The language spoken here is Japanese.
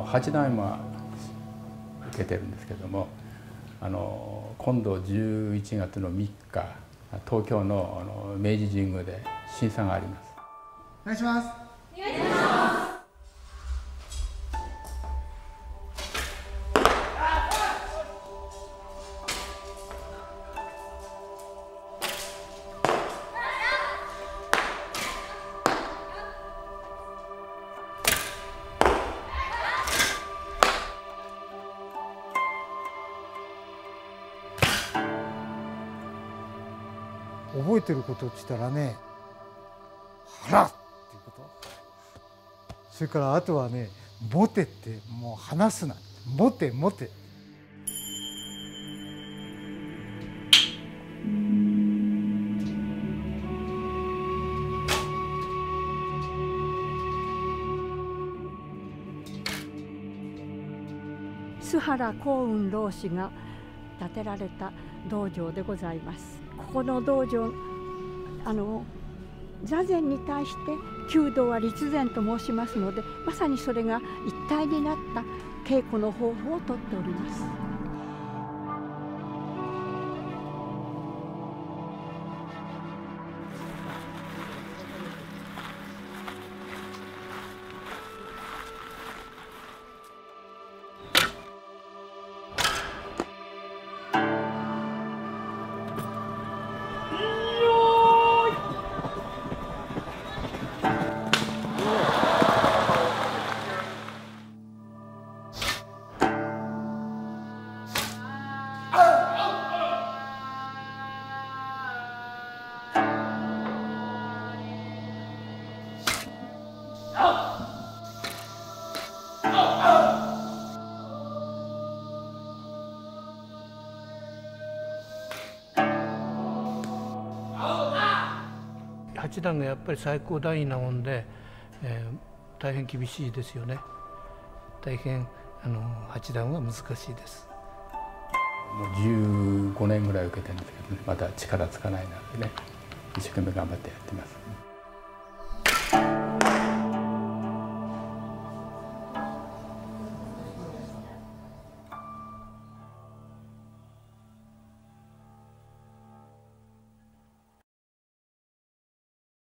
8段今受けてるんですけども、今度11月の3日東京の明治神宮で審査があります。 お願いします。 お願いします。 覚えてることって言ったらね、腹っていうこと、それからあとはね、持てってもう離すな、持て持て。 須原幸雲老師が建てられた道場でございます。ここの道場、座禅に対して弓道は立禅と申しますので、まさにそれが一体になった稽古の方法をとっております。 8段がやっぱり最高段位なもんで、大変厳しいですよね。大変8段は難しいです。 もう15年ぐらい受けてるんですけどね、まだ力つかないのでね、一生懸命頑張ってやってます。